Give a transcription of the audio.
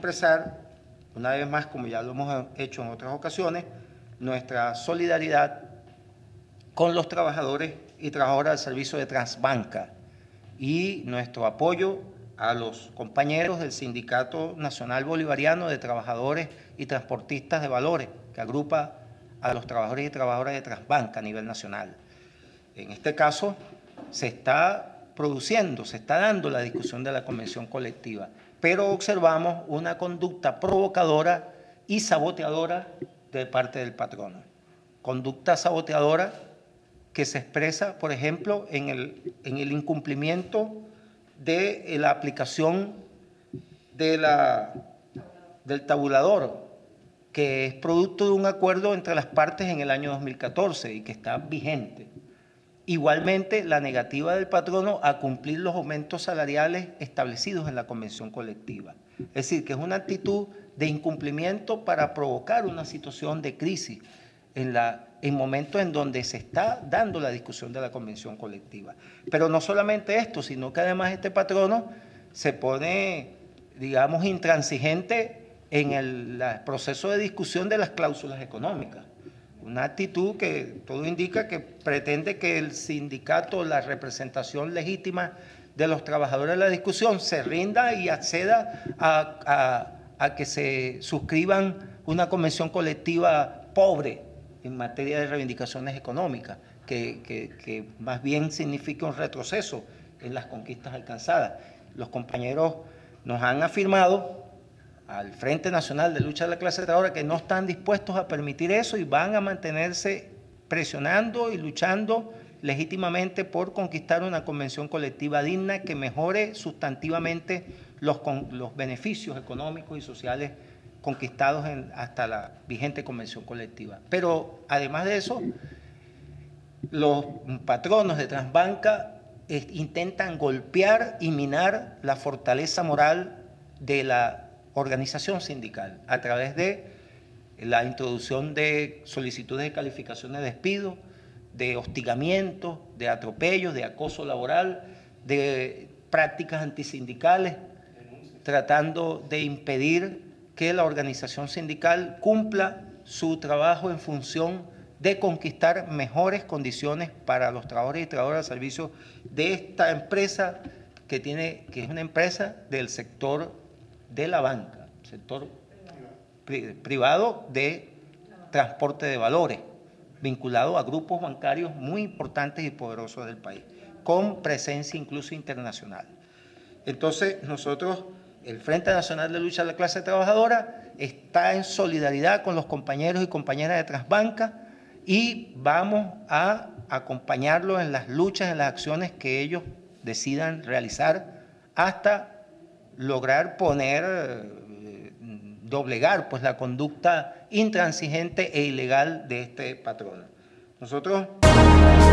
expresar, una vez más, como ya lo hemos hecho en otras ocasiones, nuestra solidaridad con los trabajadores y trabajadoras del servicio de Transbanca y nuestro apoyo a los compañeros del Sindicato Nacional Bolivariano de Trabajadores y Transportistas de Valores, que agrupa a los trabajadores y trabajadoras de Transbanca a nivel nacional. En este caso, se está produciendo, se está dando la discusión de la convención colectiva, pero observamos una conducta provocadora y saboteadora de parte del patrono. Conducta saboteadora que se expresa, por ejemplo, en el incumplimiento de la aplicación del tabulador, que es producto de un acuerdo entre las partes en el año 2014 y que está vigente. Igualmente, la negativa del patrono a cumplir los aumentos salariales establecidos en la convención colectiva. Es decir, que es una actitud de incumplimiento para provocar una situación de crisis en momentos en donde se está dando la discusión de la convención colectiva. Pero no solamente esto, sino que además este patrono se pone, digamos, intransigente en el proceso de discusión de las cláusulas económicas. Una actitud que todo indica que pretende que el sindicato, la representación legítima de los trabajadores de la discusión, se rinda y acceda a que se suscriban una convención colectiva pobre en materia de reivindicaciones económicas, que más bien significa un retroceso en las conquistas alcanzadas. Los compañeros nos han afirmado al Frente Nacional de Lucha de la Clase Trabajadora que no están dispuestos a permitir eso y van a mantenerse presionando y luchando legítimamente por conquistar una convención colectiva digna que mejore sustantivamente los beneficios económicos y sociales conquistados hasta la vigente convención colectiva. Pero además de eso, los patronos de Transbanca intentan golpear y minar la fortaleza moral de la organización sindical a través de la introducción de solicitudes de calificaciones de despido, de hostigamiento, de atropellos, de acoso laboral, de prácticas antisindicales, tratando de impedir que la organización sindical cumpla su trabajo en función de conquistar mejores condiciones para los trabajadores y trabajadoras al servicio de esta empresa que es una empresa del sector de la banca, sector privado de transporte de valores, vinculado a grupos bancarios muy importantes y poderosos del país, con presencia incluso internacional. Entonces, nosotros, el Frente Nacional de Lucha de la Clase Trabajadora, está en solidaridad con los compañeros y compañeras de Transbanca y vamos a acompañarlos en las luchas, en las acciones que ellos decidan realizar hasta lograr doblegar pues la conducta intransigente e ilegal de este patrono. Nosotros